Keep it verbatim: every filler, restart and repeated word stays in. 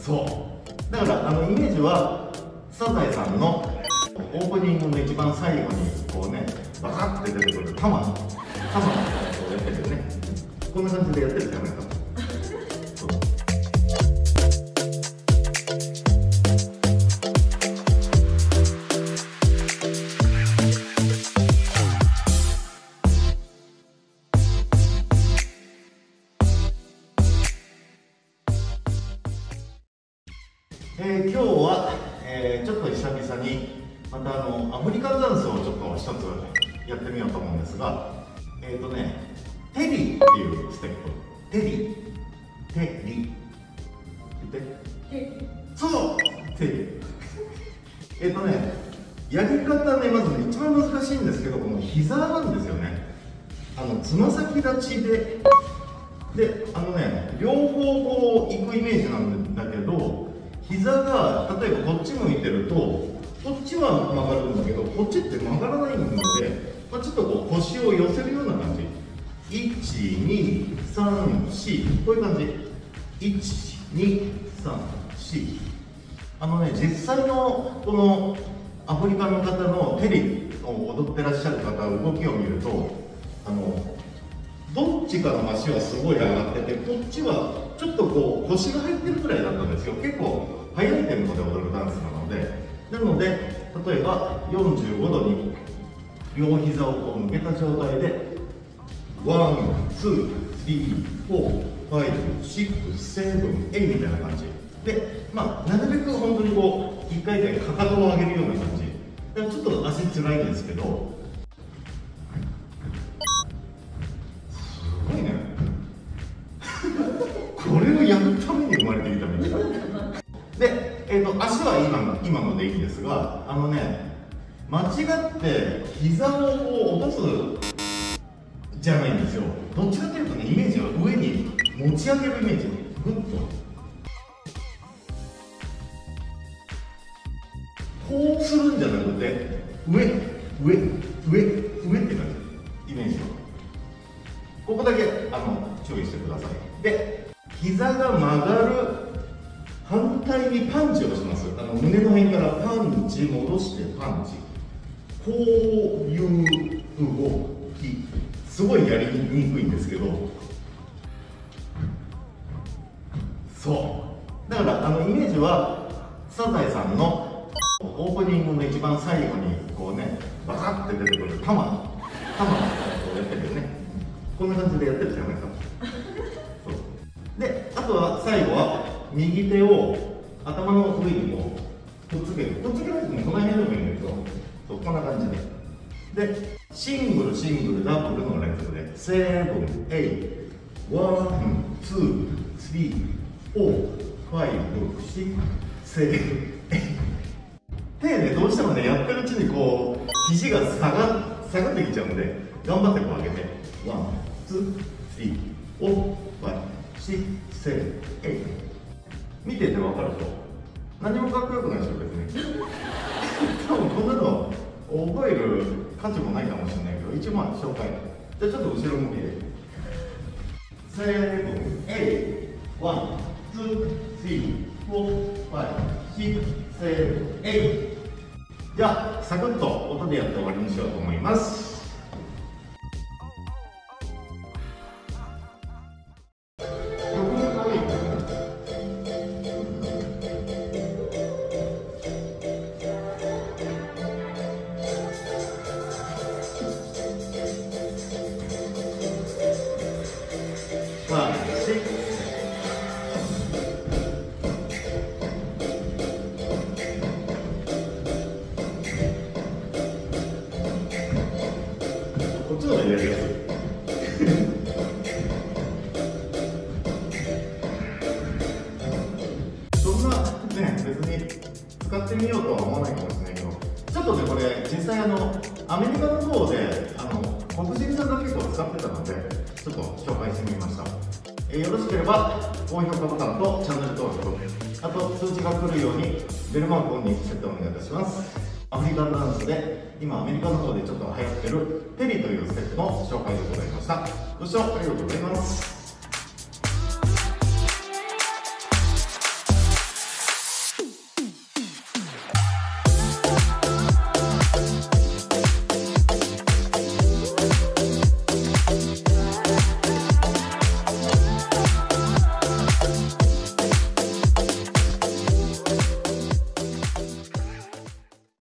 そうだからあのイメージはサザエさんのオープニングの一番最後にこうねバカッて出てくるタマタマのこうやってるよね。こんな感じでやってるじゃないか。そうえー、今日は、えー、ちょっと久々にまたあのアフリカンダンスをちょっと一つやってみようと思うんですが、えっ、ー、とねテリーっていうステップ。テリーテリー言ってそうテリーえっとねやり方ね、まずね一番難しいんですけど、この膝なんですよね。あのつま先立ちでであのね両方こう行くイメージなんだけど、膝が例えばこっち向いてるとこっちは曲がるんだけどこっちって曲がらないので、まあ、ちょっとこう腰を寄せるような感じ。いちにさんしこういう感じ。いちにさんしあのね実際のこのアフリカの方のテリを踊ってらっしゃる方動きを見ると、あのどっちかの足はすごい上がってて、こっちはちょっとこう腰が入ってるくらいだったんですよ。結構速いテンポで踊るダンスなので、なので例えばよんじゅうごどに両膝をこう向けた状態でワン、ツー、スリー、フォー、ファイブ、シックス、セブン、エイみたいな感じで、まあなるべく本当にこう一回でかかとを上げるような感じで、ちょっと足つらいんですけど、すごいねこれをやるために生まれてきたみたいで、えー、と足は今の今のでいいんですが、あのね間違って膝をこう落とすじゃないんですよ。どっちかというとねイメージは上に持ち上げるイメージ。グッとこうするんじゃなくて上上上上って感じ、イメージは。ここだけあの注意してください。で膝が曲がる反対にパンチをします。あの胸の辺からパンチ戻してパンチ、こういう動きすごいやりにくいんですけど、そうだからあのイメージはサザエさんのオープニングの一番最後にこうねバカッて出てくるタマタマのこうやってるよね。こんな感じでやってるじゃないか。そうであとは最後は右手を頭の上にこうくっつける。くっつけなくてもこの辺でもいいんだけど、そうこんな感じで。でシングルシングルダブルの連続でセブン、エイト、ワン、ツー、スリー、フォー、ファイブ、シックス、セブン、エイト。手ねどうしてもねやってるうちにこう肘が下が下がってきちゃうんで、頑張ってこう上げてワン、ツー、スリー、フォー、ファイブ、シックス、セブン、エイト。見てて分かると何もかっこよくないでしょ別に多分こんなの覚える価値もないかもしれないけど、一応まあ紹介。じゃあちょっと後ろ向きでセブン、エイト、ワン、ツー、スリー、フォー、ファイブ、シックス、セブン、エイト。じゃあサクッと音でやって終わりにしようと思います。こっちの方がやりやすいそんなね別に使ってみようとは思わないかもしれないけど、ちょっとねこれ実際あのアメリカの方であの黒人さんが結構使ってたのでちょっと紹介してみました。えー、よろしければ高評価ボタンとチャンネル登録、あと通知が来るようにベルマークオンに設定お願いいたします。アフリカンダンスで今アメリカの方でちょっと流行ってるテリというステップの紹介でございました。ご視聴ありがとうございます。